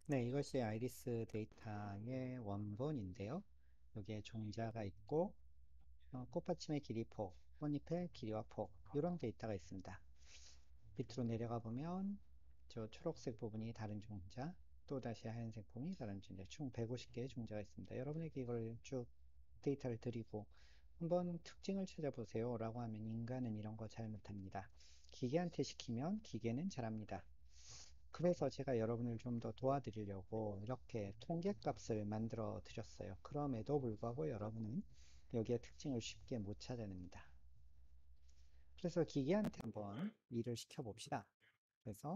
네, 이것이 아이리스 데이터의 원본인데요. 여기에 종자가 있고, 꽃받침의 길이 폭, 꽃잎의 길이와 폭, 이런 데이터가 있습니다. 밑으로 내려가 보면 저 초록색 부분이 다른 종자, 또 다시 하얀색 부분이 다른 종자, 총 150개의 종자가 있습니다. 여러분에게 이걸 쭉 데이터를 드리고 한번 특징을 찾아보세요 라고 하면 인간은 이런 거 잘 못합니다. 기계한테 시키면 기계는 잘합니다. 그래서 제가 여러분을 좀 더 도와드리려고 이렇게 통계값을 만들어 드렸어요. 그럼에도 불구하고 여러분은 여기에 특징을 쉽게 못 찾아냅니다. 그래서 기계한테 한번 일을 시켜봅시다. 그래서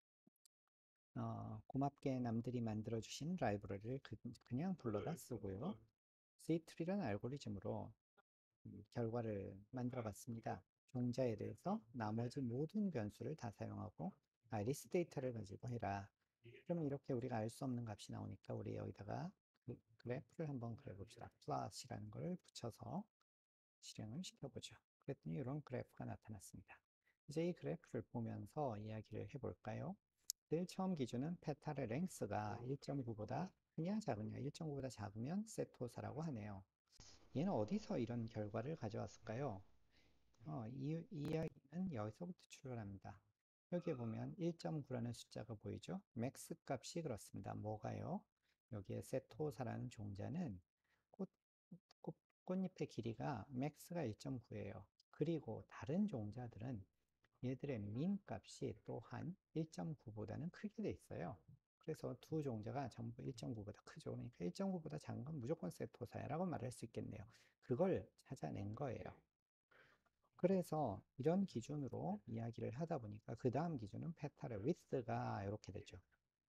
고맙게 남들이 만들어주신 라이브러리를 그냥 불러다 쓰고요. C-tree라는 알고리즘으로 결과를 만들어 봤습니다. 종자에 대해서 나머지 모든 변수를 다 사용하고 아이리스 데이터를 가지고 해라. 그러면 이렇게 우리가 알 수 없는 값이 나오니까 우리 여기다가 그래프를 한번 그려봅시다. 플롯이라는 걸 붙여서 실행을 시켜보죠. 그랬더니 이런 그래프가 나타났습니다. 이제 이 그래프를 보면서 이야기를 해볼까요? 늘 처음 기준은 페탈의 랭스가 1.9보다 크냐 작으냐, 1.9보다 작으면 세토사라고 하네요. 얘는 어디서 이런 결과를 가져왔을까요? 이 이야기는 여기서부터 출발합니다. 여기에 보면 1.9라는 숫자가 보이죠? 맥스 값이 그렇습니다. 뭐가요? 여기에 세토사라는 종자는 꽃, 꽃, 꽃잎의 길이가 맥스가 1.9예요. 그리고 다른 종자들은 얘들의 민 값이 또한 1.9보다는 크게 돼 있어요. 그래서 두 종자가 전부 1.9보다 크죠. 그러니까 1.9보다 작은 건 무조건 세토사야라고 말할 수 있겠네요. 그걸 찾아낸 거예요. 그래서 이런 기준으로 이야기를 하다 보니까 그 다음 기준은 페탈의 width가 이렇게 되죠.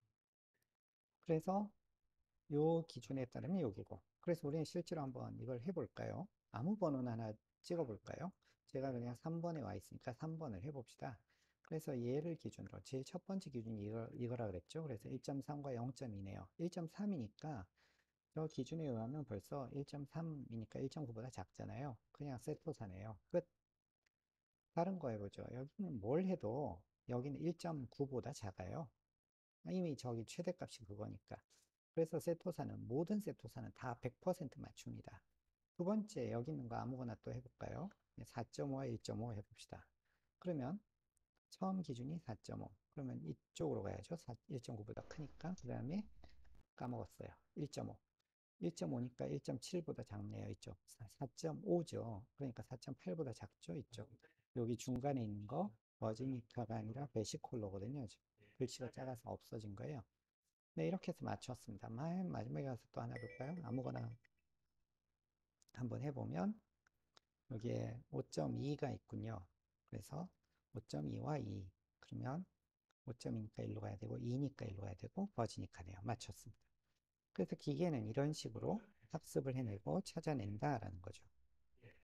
그래서 요 기준에 따르면 여기고. 그래서 우리는 실제로 한번 이걸 해볼까요? 아무 번호나 하나 찍어볼까요? 제가 그냥 3번에 와 있으니까 3번을 해봅시다. 그래서 얘를 기준으로 제일 첫 번째 기준이 이거라 그랬죠. 그래서 1.3과 0.2네요. 1.3이니까 저 기준에 의하면 벌써 1.3이니까 1.9보다 작잖아요. 그냥 세토사네요. 끝. 다른 거 해보죠. 여기는 뭘 해도 여기는 1.9보다 작아요. 이미 저기 최대값이 그거니까. 그래서 세토사는 모든 세토사는 다 100% 맞춥니다. 두 번째 여기 있는 거 아무거나 또 해볼까요? 4.5와 1.5 해봅시다. 그러면 처음 기준이 4.5. 그러면 이쪽으로 가야죠. 1.9보다 크니까. 그 다음에 까먹었어요. 1.5. 1.5니까 1.7보다 작네요. 이쪽. 4.5죠. 그러니까 4.8보다 작죠. 이쪽. 여기 중간에 있는 거 버지니카가 아니라 베시콜로거든요. 글씨가 작아서 없어진 거예요. 네, 이렇게 해서 맞췄습니다. 마지막에 가서 또 하나 볼까요? 아무거나 한번 해보면 여기에 5.2가 있군요. 그래서 5.2와 2. 그러면 5.2니까 일로 가야 되고 2니까 일로 가야 되고 버지니카네요. 맞췄습니다. 그래서 기계는 이런 식으로 학습을 해내고 찾아낸다라는 거죠.